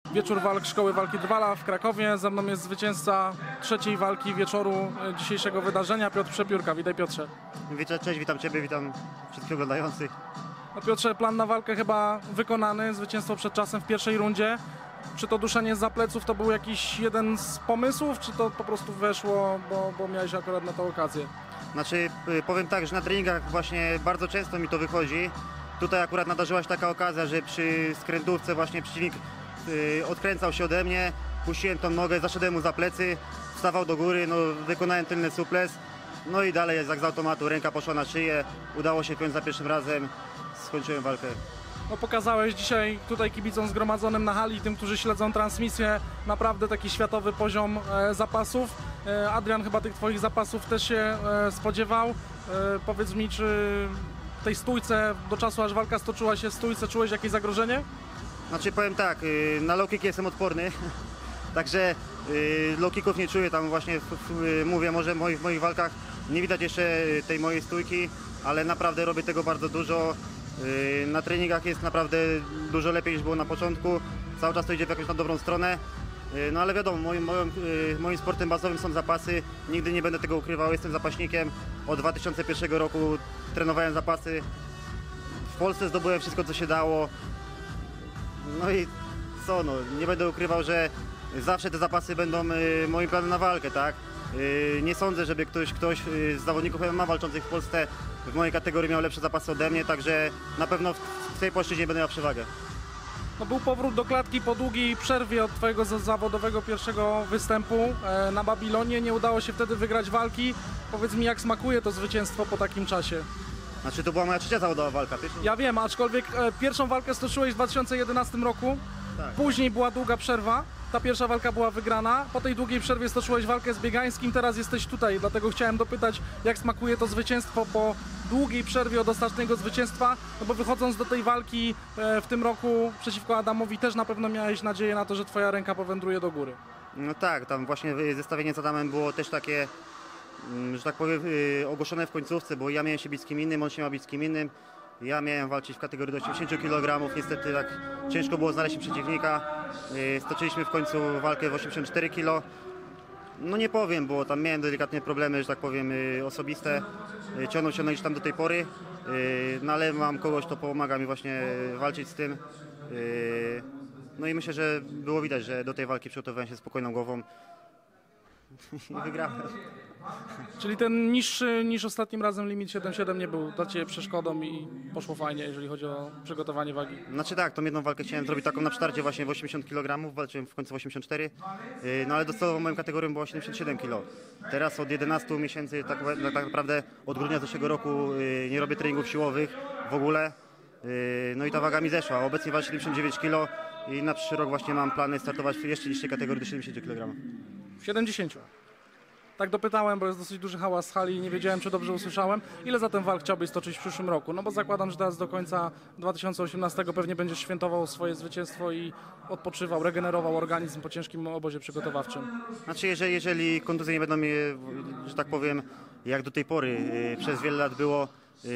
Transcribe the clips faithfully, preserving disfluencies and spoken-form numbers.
Wieczór walk Szkoły Walki Drwala w Krakowie. Ze mną jest zwycięzca trzeciej walki wieczoru dzisiejszego wydarzenia, Piotr Przepiórka. Witaj, Piotrze. Witam, cześć, witam Ciebie, witam wszystkich oglądających. No, Piotrze, plan na walkę chyba wykonany, zwycięstwo przed czasem w pierwszej rundzie. Czy to duszenie za pleców to był jakiś jeden z pomysłów, czy to po prostu weszło, bo, bo miałeś akurat na to okazję? Znaczy, powiem tak, że na treningach właśnie bardzo często mi to wychodzi. Tutaj akurat nadarzyła się taka okazja, że przy skrętówce właśnie przeciwnik yy, odkręcał się ode mnie, puściłem tą nogę, zaszedłem mu za plecy, wstawał do góry, no, wykonałem tylny suples, no i dalej jak z automatu ręka poszła na szyję, udało się w końcu za pierwszym razem, skończyłem walkę. No, pokazałeś dzisiaj tutaj kibicom zgromadzonym na hali, tym, którzy śledzą transmisję, naprawdę taki światowy poziom e, zapasów. E, Adrian chyba tych Twoich zapasów też się e, spodziewał. E, powiedz mi, czy w tej stójce, do czasu aż walka stoczyła się w stójce, czułeś jakieś zagrożenie? Znaczy powiem tak, yy, na low kick jestem odporny, także yy, low kicków nie czuję, tam właśnie yy, mówię, może w moich, w moich walkach nie widać jeszcze tej mojej stójki, ale naprawdę robię tego bardzo dużo. Na treningach jest naprawdę dużo lepiej niż było na początku, cały czas to idzie w jakąś na dobrą stronę, no ale wiadomo, moim, moim, moim sportem bazowym są zapasy, nigdy nie będę tego ukrywał, jestem zapaśnikiem, od dwa tysiące pierwszego roku trenowałem zapasy, w Polsce zdobyłem wszystko co się dało, no i co, no, nie będę ukrywał, że zawsze te zapasy będą moim planem na walkę, tak? Nie sądzę, żeby ktoś, ktoś z zawodników M M A walczących w Polsce w mojej kategorii miał lepsze zapasy ode mnie, także na pewno w tej płaszczyźnie będę miał przewagę. No, był powrót do klatki po długiej przerwie od Twojego zawodowego pierwszego występu na Babilonie. Nie udało się wtedy wygrać walki. Powiedz mi, jak smakuje to zwycięstwo po takim czasie? Znaczy to była moja trzecia zawodowa walka. Pierwszą... Ja wiem, aczkolwiek e, pierwszą walkę stoczyłeś w dwa tysiące jedenastym roku, tak. Później była długa przerwa. Ta pierwsza walka była wygrana, po tej długiej przerwie stoczyłeś walkę z Biegańskim, teraz jesteś tutaj, dlatego chciałem dopytać, jak smakuje to zwycięstwo po długiej przerwie od ostatniego zwycięstwa, no bo wychodząc do tej walki w tym roku przeciwko Adamowi też na pewno miałeś nadzieję na to, że Twoja ręka powędruje do góry. No tak, tam właśnie zestawienie z Adamem było też takie, że tak powiem, ogłoszone w końcówce, bo ja miałem się bić z kim innym, on się miał bić z kim innym. Ja miałem walczyć w kategorii do osiemdziesięciu kilogramów, niestety tak ciężko było znaleźć przeciwnika. Stoczyliśmy w końcu walkę w osiemdziesiąt cztery kilo. No nie powiem, bo tam miałem delikatne problemy, że tak powiem, osobiste. Ciągnął się gdzieś tam do tej pory, no ale mam kogoś, kto pomaga mi właśnie walczyć z tym. No i myślę, że było widać, że do tej walki przygotowałem się spokojną głową i wygrałem. Czyli ten niższy niż ostatnim razem limit siedem siedem nie był dla Ciebie przeszkodą i poszło fajnie, jeżeli chodzi o przygotowanie wagi? Znaczy tak, tą jedną walkę chciałem zrobić taką na starcie właśnie w osiemdziesiąt kilogramów, walczyłem w końcu w osiemdziesiąt cztery, no ale docelową moją kategorią była siedemdziesiąt siedem kilo. Teraz od jedenastu miesięcy, tak, tak naprawdę od grudnia zeszłego roku nie robię treningów siłowych w ogóle, no i ta waga mi zeszła. Obecnie walczę siedemdziesiąt dziewięć kilo i na przyszły rok właśnie mam plany startować w jeszcze niższej kategorii do siedemdziesięciu kilogramów. siedemdziesięciu. Tak dopytałem, bo jest dosyć duży hałas w hali i nie wiedziałem, czy dobrze usłyszałem. Ile zatem walk chciałbyś stoczyć w przyszłym roku? No bo zakładam, że teraz do końca dwa tysiące osiemnastego pewnie będziesz świętował swoje zwycięstwo i odpoczywał, regenerował organizm po ciężkim obozie przygotowawczym. Znaczy, jeżeli, jeżeli kontuzje nie będą mnie, że tak powiem, jak do tej pory yy, przez wiele lat było, yy,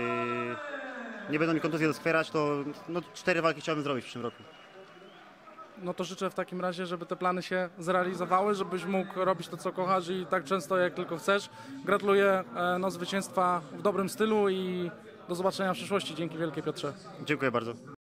nie będą mi kontuzje doskwierać, to no, cztery walki chciałbym zrobić w przyszłym roku. No to życzę w takim razie, żeby te plany się zrealizowały, żebyś mógł robić to, co kochasz i tak często, jak tylko chcesz. Gratuluję no, zwycięstwa w dobrym stylu i do zobaczenia w przyszłości. Dzięki wielkie, Piotrze. Dziękuję bardzo.